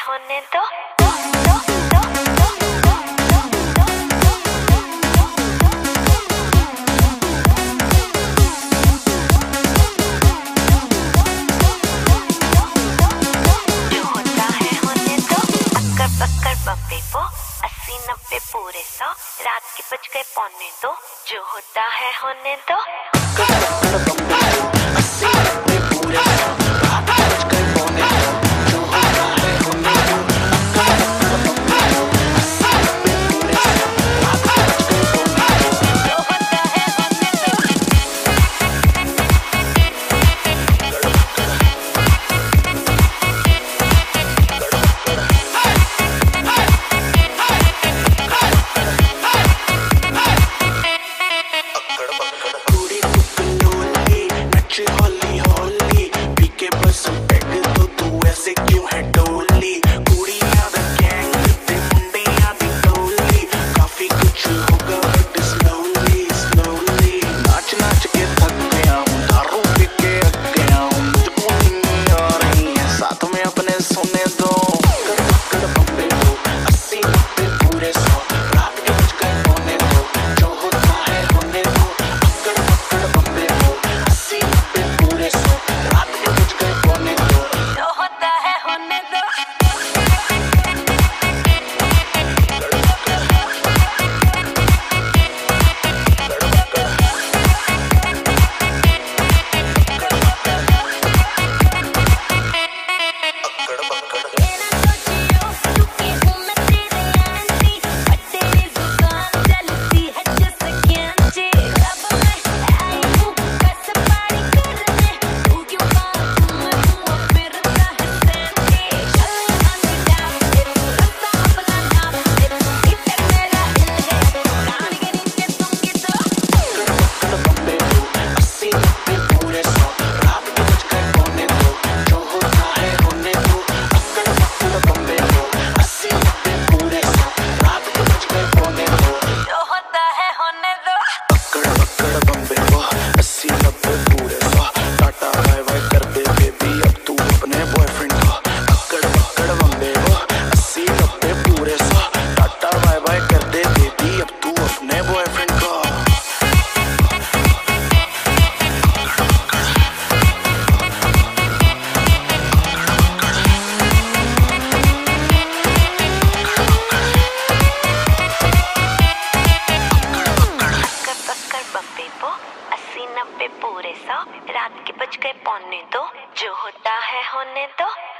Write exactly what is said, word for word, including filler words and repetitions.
होने दो, दो, दो, दो, दो, दो, दो, दो, जो होता है होने दो। अक्कर बक्कर बम्बे वो अस्सी नब्बे पूरे सौ, रात के बज गए पौने दो, जो होता है होने दो। होली होली पी के बस बैग तो तू ऐसे क्यों है डोली, कुड़ियां दा गैंग ते मुंडियां दी टोली, काफी कुछ होगा बट स्लोली स्लोली, नाच नाच के थक गया हूँ, दारू पी के अक गया हूँ, मुझको नींद आ रही है, साथ में अपने सोने दो। अक्कड़ बक्कड़ बम्बे दो अस्सी नब्बे पूरे सौ, रात के बज गए पौने दो, जो होता है होने दो। अक्कड़ बक्कड़ बम्बे दो अस्सी नब्बे पूरे सौ, रात के बज गए पौने दो, जो होता है होने दो। बम्बे वो अस्सी नब्बे पूरे सौ, रात के बज गए पौने दो, जो होता है होने दो।